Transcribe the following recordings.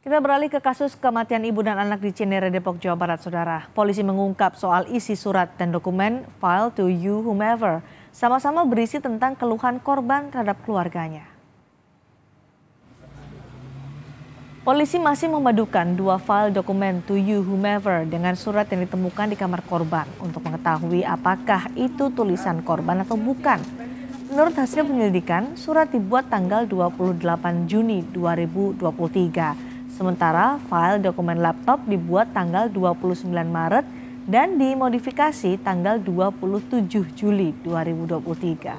Kita beralih ke kasus kematian ibu dan anak di Cinere, Depok, Jawa Barat, Saudara. Polisi mengungkap soal isi surat dan dokumen file to you whomever, sama-sama berisi tentang keluhan korban terhadap keluarganya. Polisi masih memadukan dua file dokumen to you whomever dengan surat yang ditemukan di kamar korban untuk mengetahui apakah itu tulisan korban atau bukan. Menurut hasil penyelidikan, surat dibuat tanggal 28 Juni 2023. Sementara file dokumen laptop dibuat tanggal 29 Maret dan dimodifikasi tanggal 27 Juli 2023.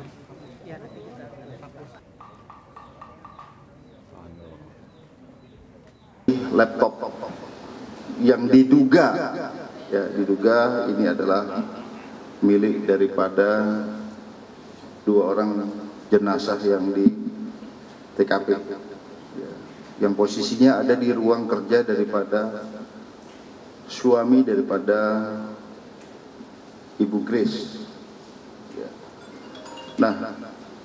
Laptop yang diduga ini adalah milik daripada dua orang jenazah yang di TKP. Yang posisinya ada di ruang kerja daripada suami daripada Ibu Grace. Nah,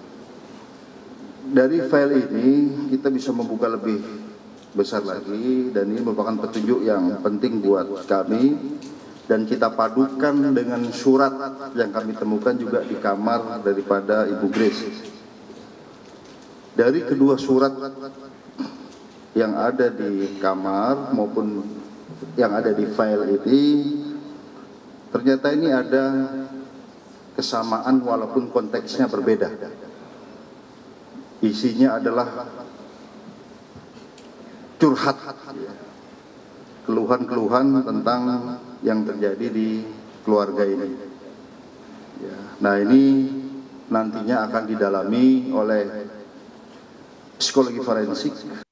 dari file ini kita bisa membuka lebih besar lagi, dan ini merupakan petunjuk yang penting buat kami, dan kita padukan dengan surat yang kami temukan juga di kamar daripada Ibu Grace. Dari kedua surat yang ada di kamar maupun yang ada di file ini, ternyata ini ada kesamaan walaupun konteksnya berbeda. Isinya adalah curhat, keluhan-keluhan tentang yang terjadi di keluarga ini. Nah, ini nantinya akan didalami oleh psikologi forensik